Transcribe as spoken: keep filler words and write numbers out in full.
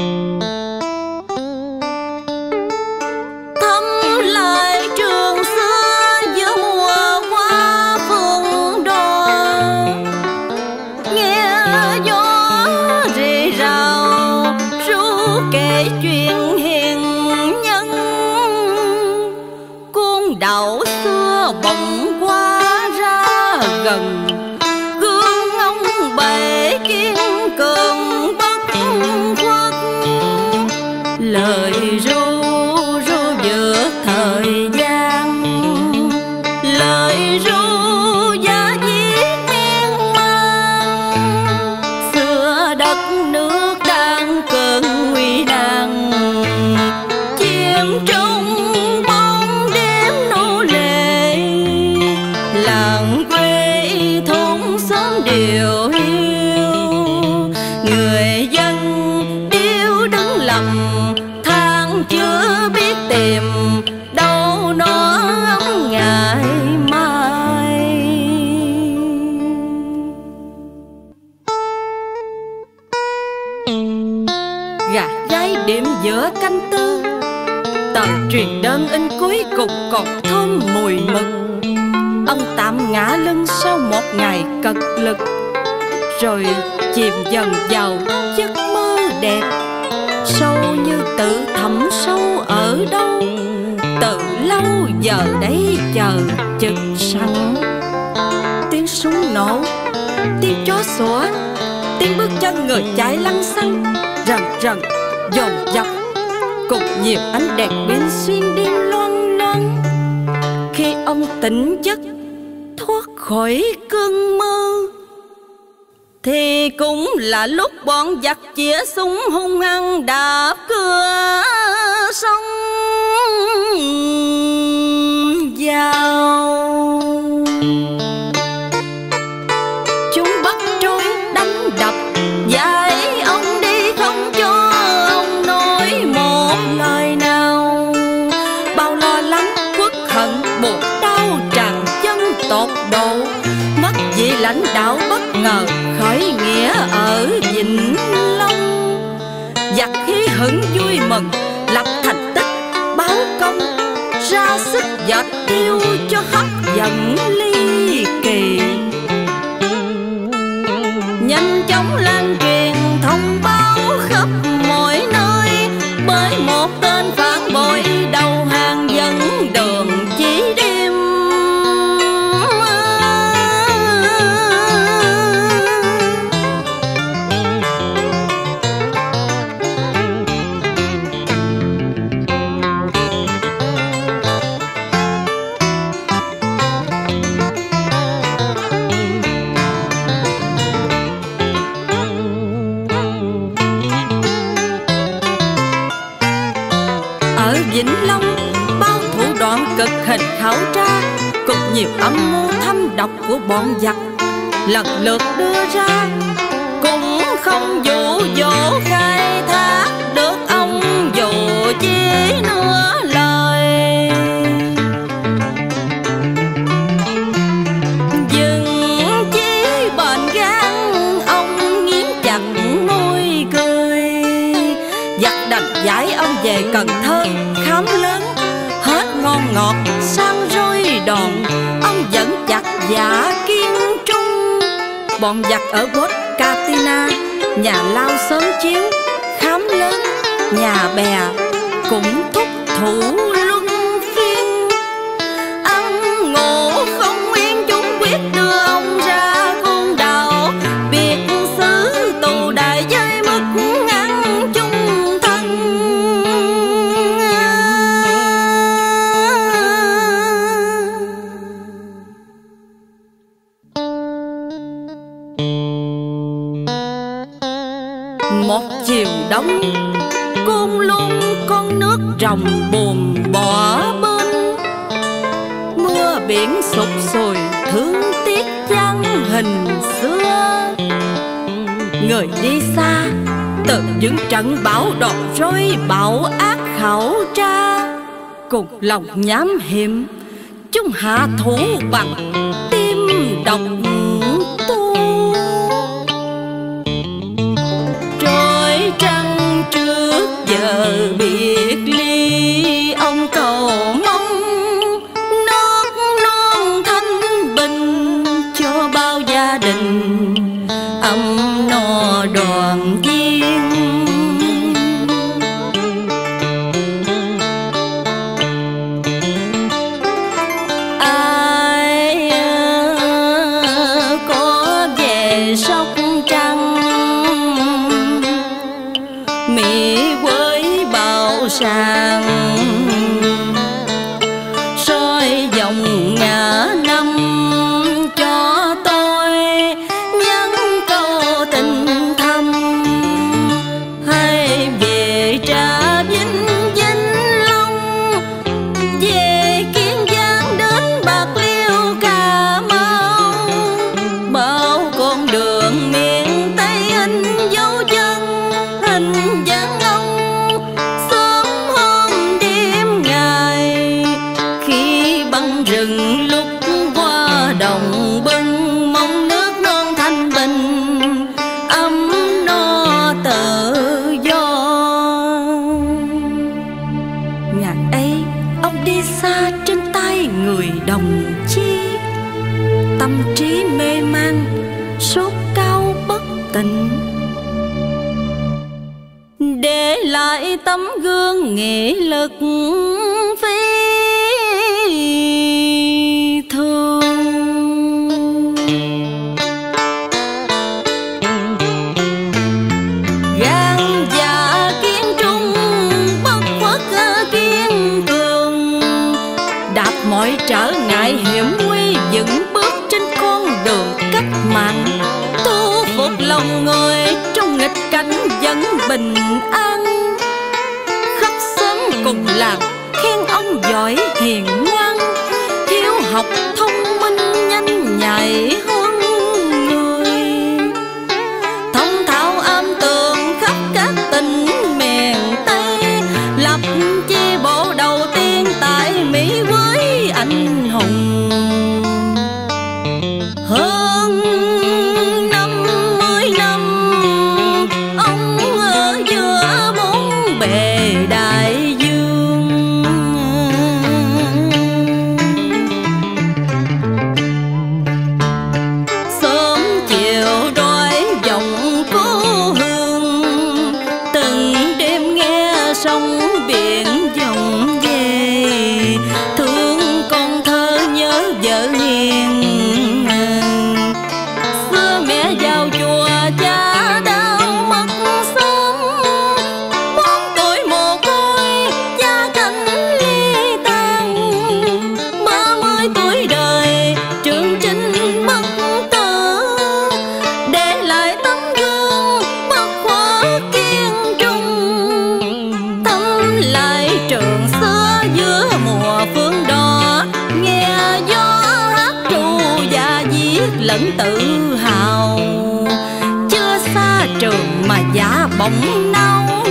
thăm lại trường xưa giữa mùa hoa phượng đỏ, nghe gió rì rào ru kể chuyện hiền nhân. Cuốn đảo xưa bỗng qua ra gần, gương ông bệ kiên cường bất khuất. Lời ru ru giữa thời gian, lời ru giá viết miên man. Xưa đất nước đang cơn nguy nan, chìm trong bóng đêm nô lệ. Làng quê thôn xóm điều hiu, người dân điêu đứng lầm than chưa biết tìm đâu nó ấm ngày mai. Gà gáy điểm giữa canh tư, tờ truyền đơn in cuối cùng còn thơm mùi mực. Ông tạm ngã lưng sau một ngày cật lực, rồi chìm dần vào giấc mơ đẹp. Sâu như tự thẳm sâu ở đâu, từ lâu giờ đây chờ chực sẵn. Tiếng súng nổ, tiếng chó sủa, tiếng bước chân người chạy lăng xăng rần rần dồn dập, cùng nhiều ánh đèn pin xuyên đêm loang loáng. Khi ông tỉnh giấc thoát khỏi cơn mơ, thì cũng là lúc bọn giặc chĩa súng hung hăng đạp cửa sông vào. Chúng bắt trối đánh đập, dạy ông đi không cho ông nói một lời nào. Bao lo lắng uất hận buồn đau tràn chân tột độ, mất vị lãnh đạo bất ngờ khởi nghĩa ở Vĩnh Long. Giặc khí hứng vui mừng lập thành tích báo công, ra sức dệt tiêu cho hấp dẫn ly kỳ. Nhanh chóng lan truyền thông báo khắp mọi nơi, bởi một tên phản bội đầu hàng dẫn đường chỉ đêm. Vĩnh Long bao thủ đoạn cực hình khảo tra, cùng nhiều âm mưu thâm độc của bọn giặc lần lượt đưa ra, cũng không dụ dỗ khai thác được ông dù chỉ nửa lời. Dừng chí bền gan, ông nghiến chặt môi cười. Giặc đành giải ông về Cần Thơ khám lớn, hết ngon ngọt sang roi đòn, ông vẫn chặt giả kiên trung. Bọn giặc ở Bốt Catina, nhà lao sớm chiếu khám lớn, nhà bè cũng thúc thủ luân phiên. Ăn ngủ không yên, chúng quyết đưa ông ra côn đảo, biệt xứ tù đại với mức ăn chung thân. Một chiều đông, Côn Lôn con nước ròng buồn bỏ bên. Mưa biển sụp sùi thương tiếc dáng hình xưa. Người đi xa từ những trận bão đòn roi bão ác khảo tra, cùng lòng nhám hiểm chúng hạ thủ bằng tim độc tu. Trôi trăng trưa mỹ với bao sàng, soi dòng ngã năm cho tôi nhắn câu tình thầm. Hay về Trà Vinh Vĩnh Long, về Kiên Giang đến Bạc Liêu Cà Mau, bao con đường miền Tây in dấu chân, hình dáng ông sớm hôm đêm ngày. Khi băng rừng lúc qua đồng bưng, mong nước non thanh bình ấm no tự do. Ngày ấy ông đi xa trên tay người đồng chi, tâm trí mê man sốt cao bất tỉnh, để lại tấm gương nghị lực phi thường. Gan dạ kiên trung bất khuất kiên cường, đạp mọi trở ngại hiểm nguy vững bước trên con đường cách mạng, thu phục lòng người trong nghịch cảnh vẫn bình an. Khắp xóm cùng làng khen ông giỏi hiền ngoan, hiếu học thông minh nhanh nhạy hơn người, thông thạo am tường khắp các tỉnh miền Tây, lập chi bộ đầu tiên tại Mỹ với anh hùng. Hơn năm mươi năm ông ở giữa bốn bề đại dương, sớm chiều đói vọng cố hương, từng đêm nghe sóng biển vọng về, thương con thơ nhớ vợ hiền. Xưa mẹ vào chùa cha đau mất sớm, bốn tuổi mồ côi cha cảnh ly tan, ba mươi tuổi đời trường chinh bất tử, để lại tấm gương bất khuất kiên trung. Thăm lại trường xưa giữa mùa phương đỏ, nghe gió hát ru và viết lẫn tự hào. Chưa xa trường mà dạ bỗng nao